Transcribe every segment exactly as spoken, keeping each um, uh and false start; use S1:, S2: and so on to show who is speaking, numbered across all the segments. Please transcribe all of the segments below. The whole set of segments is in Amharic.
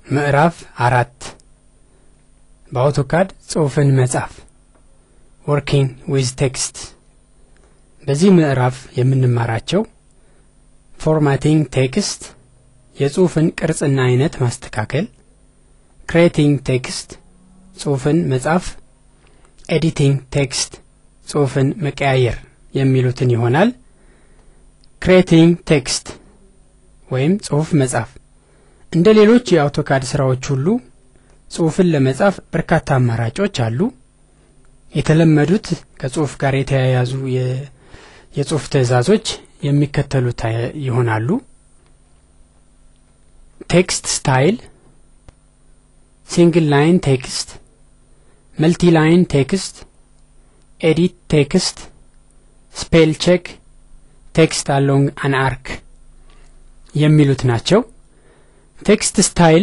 S1: ምዕራፍ አራት በአውቶካድ ጽሑፍን መጻፍ working with text በዚህ ምዕራፍ የምንማራቸው formatting text የጽሑፍን ቅርጽና አይነት ማስተካከል creating text ጽሑፍን መጻፍ editing text ጽሑፍን መቀያየር የሚሉትን ይሆናል creating text ወይም ጽሑፍ መጻፍ እንደ ሌሎች የአውቶካድ ስራዎች ሁሉ ጽሑፍን ለመጻፍ በርካታ አማራጮች አሉ የተለመዱት ከጽሑፍ ጋር የተያያዙ የጽሑፍ ትዕዛዞች የሚከተሉት ይሆናሉ text style single line text multi line text edit text spell check text along an arc የሚሉት ናቸው text style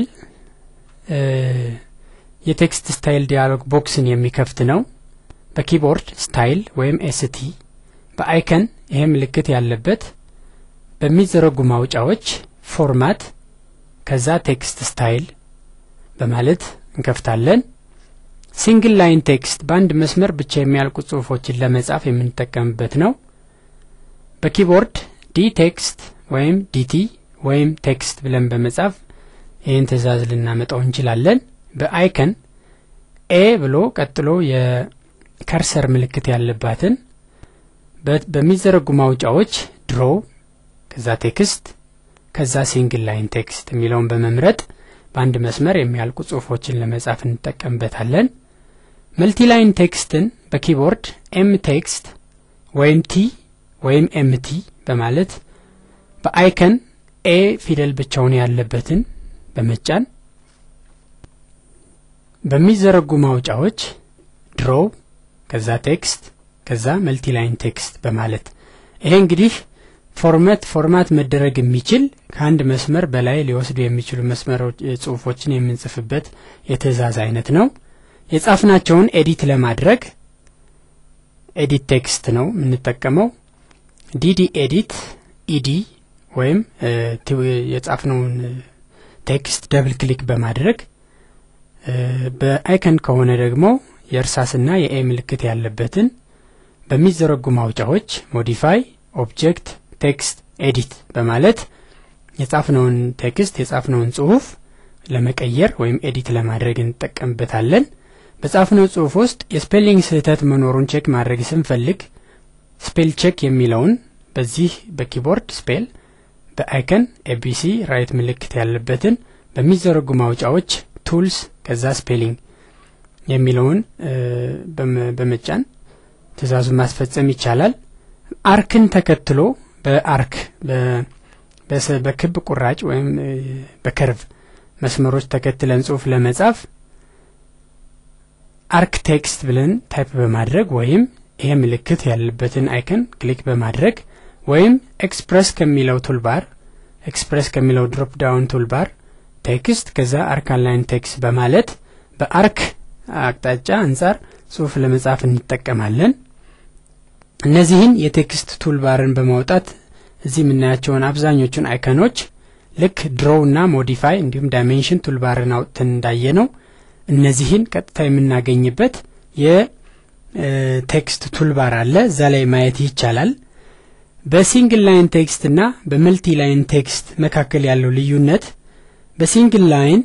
S1: የቴክስት ስታይል ዲያሎግ ቦክስን የሚከፍት ነው በኪቦርድ ስታይል ወይም ኤስቲ በአይከን ይሄ ምልክት ያለበት በሚዘረጉ ማውጫዎች ፎርማት ከዛ ቴክስት ስታይል በማለት እንከፍታለን ሲንግል ላይን ቴክስት በአንድ መስመር ብቻ የሚያልቁ ጽሑፎችን ለመጻፍ የምንጠቀምበት ነው በኪቦርድ ዲ ቴክስት ወይም ዲቲ ወይም ቴክስት ብለን በመጻፍ ይሄን ትዕዛዝ ልናመጣው እንችላለን በአይከን ኤ ብሎ ቀጥሎ የከርሰር ምልክት ያለባትን በሚዘረጉ ማውጫዎች ድሮው ከዛ ቴክስት ከዛ ሲንግል ላይን ቴክስት የሚለውን በመምረጥ በአንድ መስመር የሚያልቁ ጽሑፎችን ለመጻፍ እንጠቀምበታለን መልቲ ላይን ቴክስትን በኪቦርድ ኤም ቴክስት ወይም ቲ ወይም ኤምቲ በማለት በአይከን ኤ ፊደል ብቻውን ያለበትን በመጫን በሚዘረጉ ማውጫዎች ድሮው ከዛ ቴክስት ከዛ መልቲ ላይን ቴክስት በማለት ይሄ እንግዲህ ፎርማት ፎርማት መደረግ የሚችል ከአንድ መስመር በላይ ሊወስዱ የሚችሉ መስመሮች ጽሑፎችን የምንጽፍበት የትዕዛዝ አይነት ነው የጻፍናቸውን ኤዲት ለማድረግ ኤዲት ቴክስት ነው የምንጠቀመው ዲዲ ኤዲት ኢዲ ወይም የጻፍነውን ቴክስት ደብል ክሊክ በማድረግ በአይከን ከሆነ ደግሞ የእርሳስና የኤ ምልክት ያለበትን በሚዘረጉ ማውጫዎች ሞዲፋይ ኦብጀክት ቴክስት ኤዲት በማለት የጻፍነውን ቴክስት የጻፍነውን ጽሑፍ ለመቀየር ወይም ኤዲት ለማድረግ እንጠቀምበታለን በጻፍነው ጽሑፍ ውስጥ የስፔሊንግ ስህተት መኖሩን ቼክ ማድረግ ስንፈልግ ስፔል ቼክ የሚለውን በዚህ በኪቦርድ ስፔል በአይከን ኤቢሲ ራይት ምልክት ያለበትን በሚዘረጉ ማውጫዎች ቱልስ ከዛ ስፔሊንግ የሚለውን በመጫን ትዕዛዙን ማስፈጸም ይቻላል አርክን ተከትሎ በአርክ በክብ ቁራጭ ወይም በከርቭ መስመሮች ተከትለን ጽሑፍ ለመጻፍ አርክ ቴክስት ብለን ታይፕ በማድረግ ወይም ይሄ ምልክት ያለበትን አይከን ክሊክ በማድረግ ወይም ኤክስፕረስ ከሚለው ቱልባር ኤክስፕረስ ከሚለው ድሮፕ ዳውን ቱልባር ቴክስት ከዛ አርክ አላይን ቴክስት በማለት በአርክ አቅጣጫ አንፃር ጽሑፍ ለመጻፍ እንጠቀማለን እነዚህን የቴክስት ቱልባርን በማውጣት እዚህ የምናያቸውን አብዛኞቹን አይከኖች ልክ ድሮው እና ሞዲፋይ እንዲሁም ዳይሜንሽን ቱልባርን አውጥተን እንዳየነው እነዚህን ቀጥታ የምናገኝበት የቴክስት ቱልባር አለ እዛ ላይ ማየት ይቻላል በሲንግል ላይን ቴክስት እና በመልቲ ላይን ቴክስት መካከል ያለው ልዩነት በሲንግል ላይን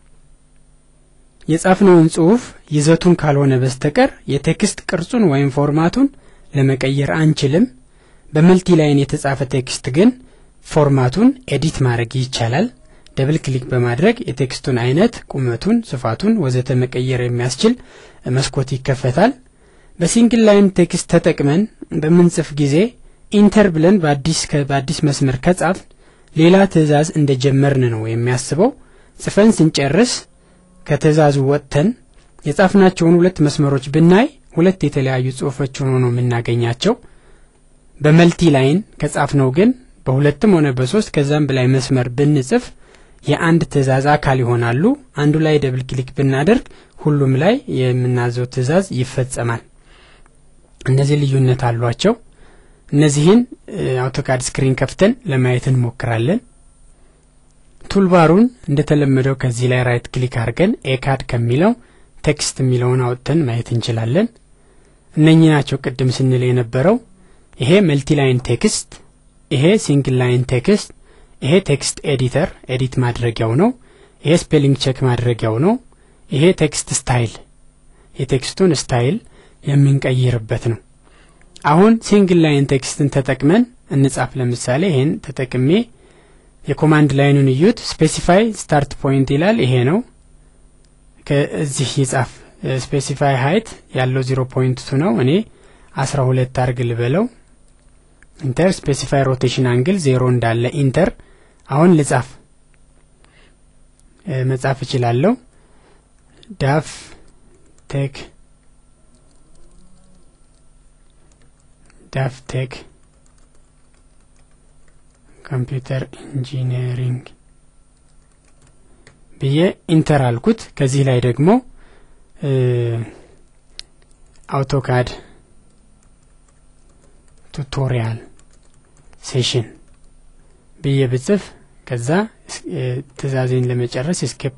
S1: የጻፍነውን ጽሑፍ ይዘቱን ካልሆነ በስተቀር የቴክስት ቅርጹን ወይም ፎርማቱን ለመቀየር አንችልም በመልቲ ላይን የተጻፈ ቴክስት ግን ፎርማቱን ኤዲት ማድረግ ይቻላል ደብል ክሊክ በማድረግ የቴክስቱን አይነት ቁመቱን ስፋቱን ወዘተ መቀየር የሚያስችል መስኮት ይከፈታል በሲንግል ላይን ቴክስት ተጠቅመን በመንጽፍ ጊዜ ኢንተር ብለን በአዲስ በአዲስ መስመር ከጻፍ ሌላ ትዕዛዝ እንደጀመርን ነው የሚያስበው ጽፈን ስንጨርስ ከትዕዛዙ ወጥተን የጻፍናቸውን ሁለት መስመሮች ብናይ ሁለት የተለያዩ ጽሑፎች ሆነው የምናገኛቸው በመልቲ ላይን ከጻፍነው ግን በሁለትም ሆነ በሶስት ከዛም በላይ መስመር ብንጽፍ የአንድ ትዕዛዝ አካል ይሆናሉ አንዱ ላይ ደብል ክሊክ ብናደርግ ሁሉም ላይ የምናዘው ትዕዛዝ ይፈጸማል እነዚህ ልዩነት አሏቸው እነዚህን አውቶካድ ስክሪን ከፍተን ለማየት እንሞክራለን ቱልባሩን እንደተለመደው ከዚህ ላይ ራይት ክሊክ አድርገን ኤካድ ከሚለው ቴክስት የሚለውን አውጥተን ማየት እንችላለን። እነኚህ ናቸው ቅድም ስንል የነበረው። ይሄ መልቲ ላይን ቴክስት፣ ይሄ ሲንግል ላይን ቴክስት፣ ይሄ ቴክስት ኤዲተር ኤዲት ማድረጊያው ነው። ይሄ ስፔሊንግ ቼክ ማድረጊያው ነው። ይሄ ቴክስት ስታይል የቴክስቱን ስታይል የምንቀይርበት ነው። አሁን ሲንግል ላይን ቴክስትን ተጠቅመን እንጻፍ። ለምሳሌ ይሄን ተጠቅሜ የኮማንድ ላይኑን እዩት። ስፔሲፋይ ስታርት ፖይንት ይላል። ይሄ ነው። ከዚህ ይጻፍ ስፔሲፋይ ሃይት ያለው ዜሮ ፖይንት ቱ ነው። እኔ አስራ ሁለት አርግ ልበለው። ኢንተር ስፔሲፋይ ሮቴሽን አንግል ዜሮ እንዳለ ኢንተር። አሁን ልጻፍ መጻፍ እችላለሁ። ዳፍ ቴክ ዳፍ ቴክ ኮምፒውተር ኢንጂነሪንግ ብዬ ኢንተር አልኩት። ከዚህ ላይ ደግሞ አውቶካድ ቱቶሪያል ሴሽን ብዬ ብጽፍ ከዛ ትእዛዜን ለመጨረስ እስኬፕ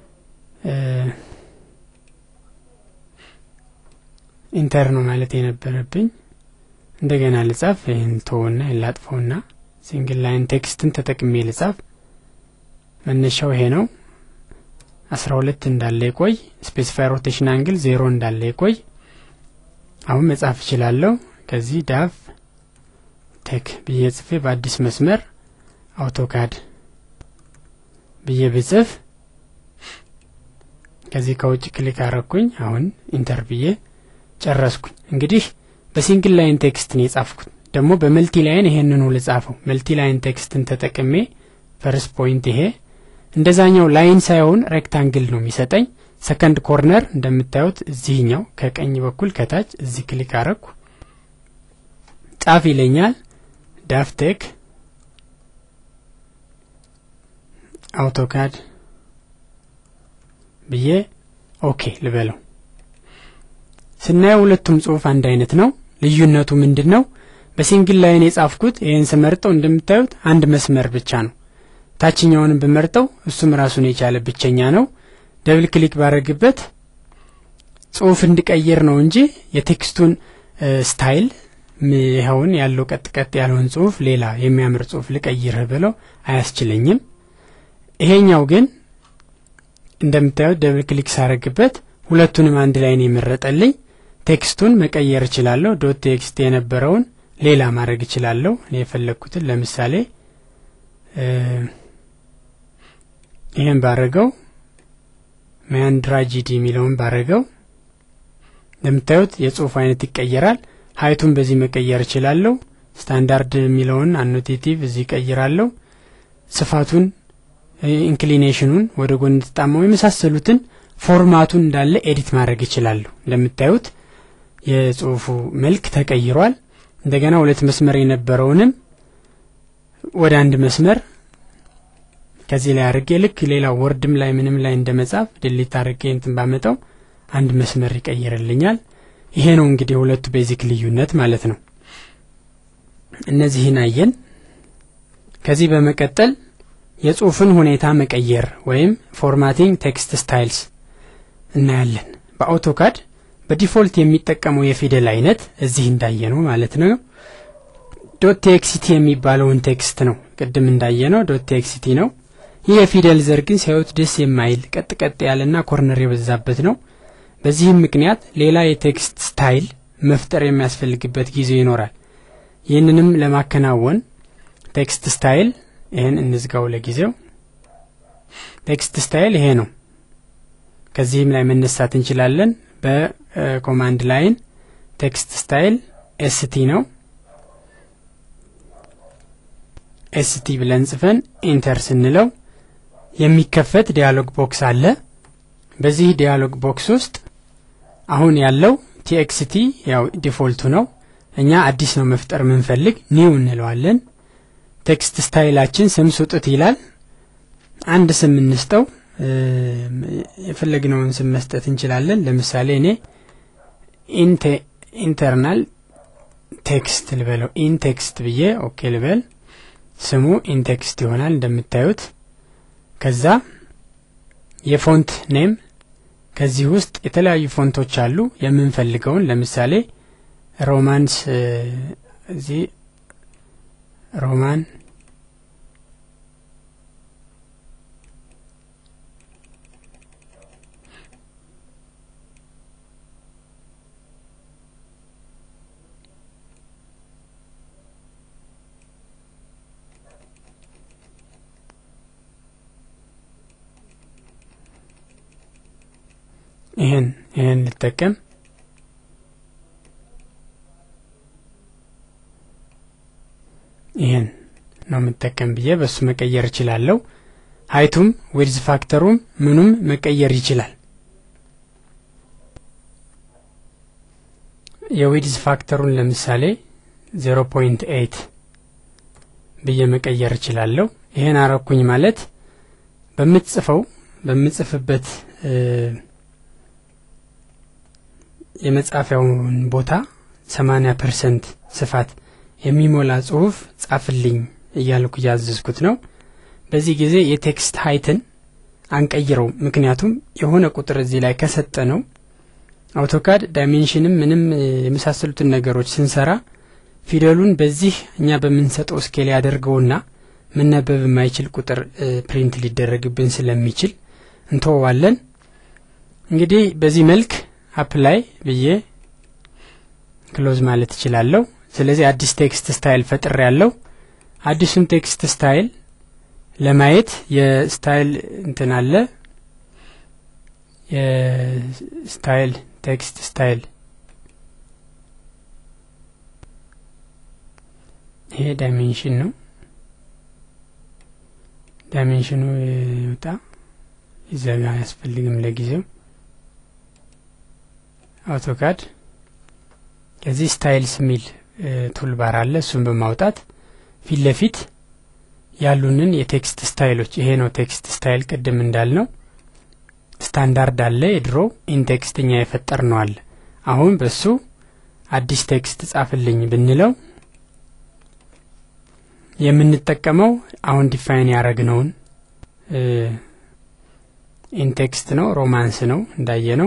S1: ኢንተር ነው ማለት የነበረብኝ። እንደገና ልጻፍ። ይሄን ተወና ይላጥፈውና ሲንግል ላይን ቴክስትን ተጠቅሜ ልጻፍ። መነሻው ይሄ ነው። አስራ ሁለት እንዳለ ይቆይ። ስፔሲፋይ ሮቴሽን አንግል ዜሮ እንዳለ ይቆይ። አሁን መጻፍ እችላለሁ። ከዚህ ዳፍ ቴክ ብዬ ጽፌ በአዲስ መስመር አውቶካድ ብዬ ብጽፍ ከዚህ ከውጭ ክሊክ አረኩኝ። አሁን ኢንተር ብዬ ጨረስኩኝ። እንግዲህ በሲንግል ላይን ቴክስት ነው የጻፍኩት። ደግሞ በመልቲ ላይን ይሄንኑ ልጻፈው። መልቲ ላይን ቴክስትን ተጠቅሜ ፈርስት ፖይንት ይሄ እንደዛኛው ላይን ሳይሆን ሬክታንግል ነው የሚሰጠኝ። ሰከንድ ኮርነር እንደምታዩት እዚህኛው ከቀኝ በኩል ከታች እዚህ ክሊክ አረኩ። ጻፍ ይለኛል። ዳፍ ቴክ አውቶካድ ብዬ ኦኬ ልበለው። ስናየው ሁለቱም ጽሁፍ አንድ አይነት ነው። ልዩነቱ ምንድነው? በሲንግል ላይን የጻፍኩት ይሄን ስመርጠው እንደምታዩት አንድ መስመር ብቻ ነው። ታችኛውን በመርጠው እሱም ራሱን የቻለ ብቸኛ ነው። ደብል ክሊክ ባረግበት ጽሁፍ እንድቀይር ነው እንጂ የቴክስቱን ስታይል ይሄውን ያለው ቀጥ ቀጥ ያለውን ጽሁፍ ሌላ የሚያምር ጽሁፍ ልቀይር ብለው አያስችለኝም። ይሄኛው ግን እንደምታዩት ደብል ክሊክ ሳረግበት ሁለቱንም አንድ ላይ ነው የመረጠልኝ። ቴክስቱን መቀየር እችላለሁ። ዶት ቴክስት የነበረውን ሌላ ማድረግ እችላለሁ። እኔ የፈለኩትን ለምሳሌ ይሄን ባረገው ማንድራጂዲ ሚለውን ባረገው እንደምታዩት የጽሁፍ አይነት ይቀየራል። ሃይቱን በዚህ መቀየር እችላለሁ። ስታንዳርድ ሚለውን አኖቴቲቭ እዚህ ቀይራለሁ። ስፋቱን ኢንክሊኔሽኑን ወደ ጎን ተጣመው የመሳሰሉትን ፎርማቱን እንዳለ ኤዲት ማድረግ እችላለሁ። እንደምታዩት የጽሁፉ መልክ ተቀይሯል። እንደገና ሁለት መስመር የነበረውንም ወደ አንድ መስመር ከዚህ ላይ አርጌ ልክ ሌላ ወርድም ላይ ምንም ላይ እንደመጻፍ ዲሊት አርጌ እንትን ባመጣው አንድ መስመር ይቀየርልኛል። ይሄ ነው እንግዲህ ሁለቱ ቤዚክ ልዩነት ማለት ነው። እነዚህን አየን። ከዚህ በመቀጠል የጽሁፍን ሁኔታ መቀየር ወይም ፎርማቲንግ ቴክስት ስታይልስ እናያለን። በአውቶካድ በዲፎልት የሚጠቀመው የፊደል አይነት እዚህ እንዳየነው ማለት ነው ዶት ቴክስት የሚባለውን ቴክስት ነው። ቅድም እንዳየነው ዶት ቴክስት ነው። ይህ የፊደል ዘር ግን ሲያዩት ደስ የማይል ቀጥ ቀጥ ያለና ኮርነር የበዛበት ነው። በዚህም ምክንያት ሌላ የቴክስት ስታይል መፍጠር የሚያስፈልግበት ጊዜ ይኖራል። ይህንንም ለማከናወን ቴክስት ስታይል ይሄን እንዝጋው ለጊዜው። ቴክስት ስታይል ይሄ ነው። ከዚህም ላይ መነሳት እንችላለን። በኮማንድ ላይን ቴክስት ስታይል ኤስቲ ነው። ኤስቲ ብለን ጽፈን ኢንተር ስንለው የሚከፈት ዲያሎግ ቦክስ አለ። በዚህ ዲያሎግ ቦክስ ውስጥ አሁን ያለው ቲኤክስቲ ያው ዲፎልቱ ነው። እኛ አዲስ ነው መፍጠር ምንፈልግ ኒው እንለዋለን። ቴክስት ስታይላችን ስም ስጡት ይላል። አንድ ስም እንስጠው። የፈለግነውን ስም መስጠት እንችላለን። ለምሳሌ እኔ ኢንተ ኢንተርናል ቴክስት ልበለው። ኢን ቴክስት ብዬ ኦኬ ልበል። ስሙ ኢን ቴክስት ይሆናል እንደምታዩት። ከዛ የፎንት ኔም ከዚህ ውስጥ የተለያዩ ፎንቶች አሉ የምንፈልገውን ለምሳሌ ሮማንስ እዚ ሮማን ይሄን ይሄን ልጠቀም ይሄን ነው መጠቀም ብዬ በሱ መቀየር ይችላልው ሃይቱም ዊድዝ ፋክተሩም ምኑም መቀየር ይችላል የዊድዝ ፋክተሩን ለምሳሌ ዜሮ ፖይንት ኤይት ብዬ መቀየር ይችላልው ይሄን አረኩኝ ማለት በመጽፈው በመጽፍበት የመጻፊያውን ቦታ ሰማንያ ፐርሰንት ስፋት የሚሞላ ጽሁፍ ጻፍልኝ እያልኩ ያዘዝኩት ነው በዚህ ጊዜ የቴክስት ሃይትን አንቀይረው ምክንያቱም የሆነ ቁጥር እዚህ ላይ ከሰጠ ነው አውቶካድ ዳይሜንሽንም ምንም የመሳሰሉትን ነገሮች ስንሰራ ፊደሉን በዚህ እኛ በመንሰጠው ስኬል ያደርገውና መነበብ የማይችል ቁጥር ፕሪንት ሊደረግብን ስለሚችል እንተዋለን እንግዲህ በዚህ መልክ አፕላይ ብዬ ክሎዝ ማለት ይችላልው ስለዚህ አዲስ ቴክስት ስታይል ፈጥር ያለው አዲሱን ቴክስት ስታይል ለማየት የስታይል እንትን አለ የስታይል ቴክስት ስታይል ይሄ ዳይሜንሽን ነው ዳይሜንሽኑ ይወጣ ይዘጋ ያስፈልግም ለጊዜው አውቶካድ ከዚህ ስታይልስ ሚል ቱልባር አለ እሱን በማውጣት ፊት ለፊት ያሉንን የቴክስት ስታይሎች ይሄ ነው ቴክስት ስታይል ቀደም እንዳልነው ስታንዳርድ አለ የድሮ ኢንቴክስትኛ የፈጠርነው አለ አሁን በሱ አዲስ ቴክስት ጻፍልኝ ብንለው የምንጠቀመው አሁን ዲፋይን ያረግነውን ኢንቴክስት ነው ሮማንስ ነው እንዳየነው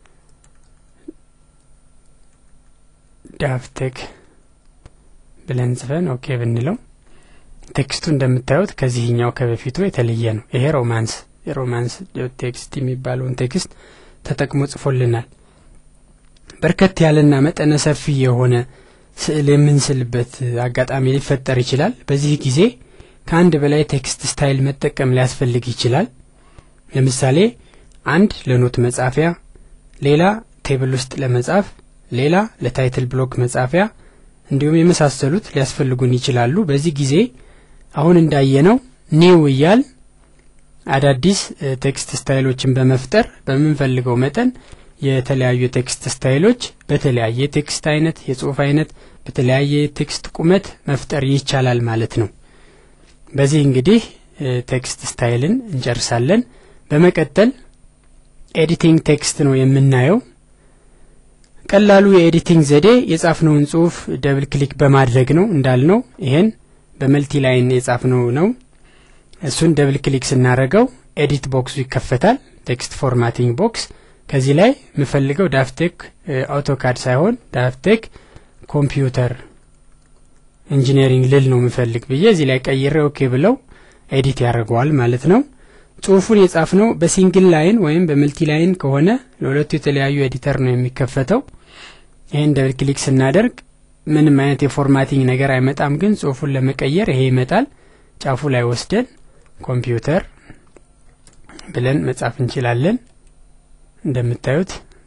S1: ዳፍቴክ ብለን ጽፈን ኦኬ ብንለው ቴክስቱ እንደምታዩት ከዚህኛው ከበፊቱ የተለየ ነው ይሄ ሮማንስ የሮማንስ ቴክስት የሚባለውን ቴክስት ተጠቅሞ ጽፎልናል በርከት ያለና መጠነ ሰፊ የሆነ ስዕል የምንስልበት አጋጣሚ ሊፈጠር ይችላል በዚህ ጊዜ ከአንድ በላይ ቴክስት ስታይል መጠቀም ሊያስፈልግ ይችላል ለምሳሌ አንድ ለኖት መጻፊያ ሌላ ቴብል ውስጥ ለመጻፍ ሌላ ለታይትል ብሎክ መጻፊያ እንዲሁም የመሳሰሉት ሊያስፈልጉን ይችላሉ በዚህ ጊዜ አሁን እንዳየነው ኒው ይያል አዳዲስ ቴክስት ስታይሎችን በመፍጠር በመንፈልገው መጠን የተለያዩ ቴክስት ስታይሎች በተለያየ ቴክስት አይነት የጽሁፍ አይነት በተለያየ ቴክስት ቁመት መፍጠር ይቻላል ማለት ነው በዚህ እንግዲህ ቴክስት ስታይልን እንጨርሳለን በመቀጠል ኤዲቲንግ ቴክስት ነው የምናየው ቀላሉ የኤዲቲንግ ዘዴ የጻፍነውን ጽሁፍ ደብል ክሊክ በማድረግ ነው እንዳልነው ይሄን በመልቲ ላይን የጻፍነው ነው እሱን ደብል ክሊክ ስናረጋው ኤዲት ቦክሱ ይከፈታል ቴክስት ፎርማቲንግ ቦክስ ከዚህ ላይ ምፈልገው ዳፍቴክ አውቶካድ ሳይሆን ዳፍቴክ ኮምፒውተር ኢንጂነሪንግ ልል ነው ምፈልግ ብዬ እዚህ ላይ ቀይሬ ኦኬ ብለው ኤዲት ያደርገዋል ማለት ነው ጽሁፉን የጻፍነው በሲንግል ላይን ወይም በመልቲ ላይን ከሆነ ለሁለቱ የተለያዩ ኤዲተር ነው የሚከፈተው ይሄን ደብል ክሊክ ስናደርግ ምንም አይነት የፎርማቲንግ ነገር አይመጣም ግን ጽሁፉን ለመቀየር ይሄ ይመጣል ጫፉ ላይ ወስደን ኮምፒውተር ብለን መጻፍ እንችላለን እንደምታዩት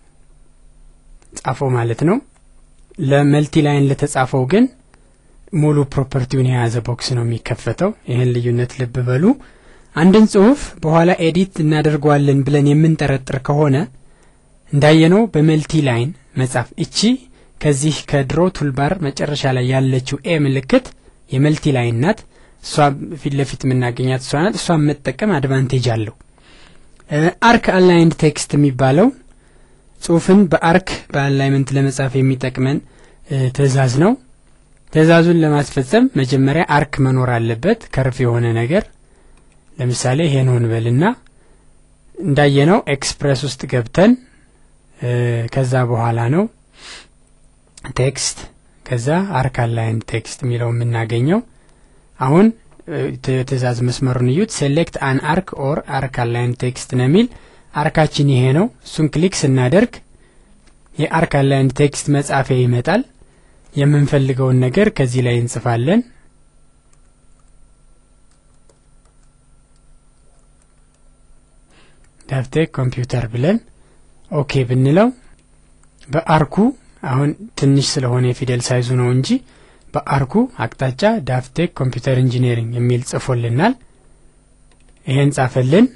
S1: ጻፈው ማለት ነው ለመልቲ ላይን ለተጻፈው ግን ሙሉ ፕሮፐርቲውን የያዘ ቦክስ ነው የሚከፈተው ይሄን ልዩነት ልብ በሉ አንድን ጽሁፍ በኋላ ኤዲት እናደርገዋለን ብለን የምንጠረጥር ከሆነ እንዳየነው በመልቲ ላይን መጻፍ እቺ ከዚህ ከድሮ ቱልባር መጨረሻ ላይ ያለችው ኤ ምልክት የመልቲ ላይን ናት እሷ ፊት ለፊት ምናገኛት እሷ ናት እሷ መጠቀም አድቫንቴጅ አለው አርክ አላይንድ ቴክስት የሚባለው ጽሁፍን በአርክ በአላይመንት ለመጻፍ የሚጠቅመን ትዕዛዝ ነው ትዕዛዙን ለማስፈጸም መጀመሪያ አርክ መኖር አለበት ከርፍ የሆነ ነገር ለምሳሌ ይሄን እንበልና እንዳየነው ኤክስፕረስ ውስጥ ገብተን ከዛ በኋላ ነው ቴክስት ከዛ አርክ አላይን ቴክስት የሚለው የምናገኘው። አሁን ትእዛዝ መስመሩን እዩት። ሴሌክት አን አርክ ኦር አርክ አላይን ቴክስት ነው የሚል አርካችን ይሄ ነው። እሱን ክሊክ ስናደርግ የአርክ አላይን ቴክስት መጻፊያ ይመጣል። የምንፈልገውን ነገር ከዚህ ላይ እንጽፋለን። ዳፍቴክ ኮምፒውተር ብለን ኦኬ ብንለው በአርኩ አሁን ትንሽ ስለሆነ የፊደል ሳይዙ ነው እንጂ በአርኩ አቅጣጫ ዳፍቴክ ኮምፒውተር ኢንጂነሪንግ የሚል ጽፎልናል። ይሄን ጻፈልን።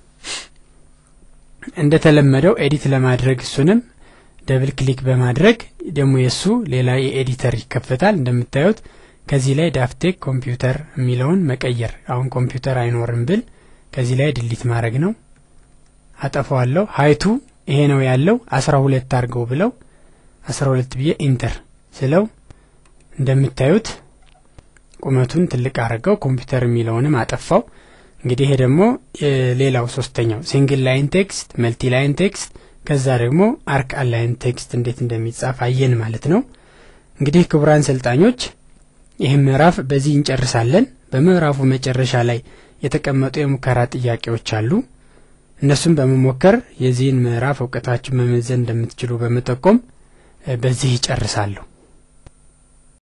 S1: እንደተለመደው ኤዲት ለማድረግ እሱንም ደብል ክሊክ በማድረግ ደግሞ የሱ ሌላ የኤዲተር ይከፈታል። እንደምታዩት ከዚህ ላይ ዳፍቴክ ኮምፒውተር የሚለውን መቀየር። አሁን ኮምፒውተር አይኖርም ብል ከዚህ ላይ ዲሊት ማድረግ ነው። አጠፋዋለሁ። ሃይቱ ይሄ ነው ያለው አስራ ሁለት አድርገው ብለው አስራ ሁለት ብዬ ኢንተር ስለው እንደምታዩት ቁመቱን ትልቅ አረጋው። ኮምፒውተር የሚለውንም አጠፋው። እንግዲህ ይሄ ደግሞ ሌላው ሶስተኛው ሲንግል ላይን ቴክስት፣ መልቲ ላይን ቴክስት ከዛ ደግሞ አርክ አላይን ቴክስት እንዴት እንደሚጻፍ አየን ማለት ነው። እንግዲህ ክቡራን ሰልጣኞች ይሄን ምዕራፍ በዚህ እንጨርሳለን። በምዕራፉ መጨረሻ ላይ የተቀመጡ የሙከራ ጥያቄዎች አሉ። እነሱም በመሞከር የዚህን ምዕራፍ ዕውቀታችሁን መመዘን እንደምትችሉ በመጠቆም በዚህ ይጨርሳለሁ።